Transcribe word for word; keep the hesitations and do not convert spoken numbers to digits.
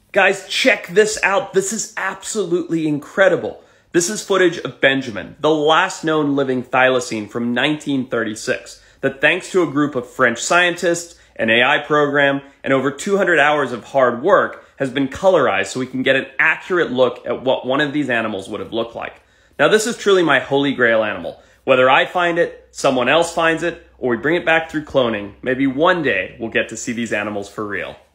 Guys, check this out. This is absolutely incredible. This is footage of Benjamin, the last known living thylacine from nineteen thirty-six, that thanks to a group of French scientists, an A I program, and over two hundred hours of hard work has been colorized so we can get an accurate look at what one of these animals would have looked like. Now, this is truly my holy grail animal. Whether I find it, someone else finds it, or we bring it back through cloning, maybe one day we'll get to see these animals for real.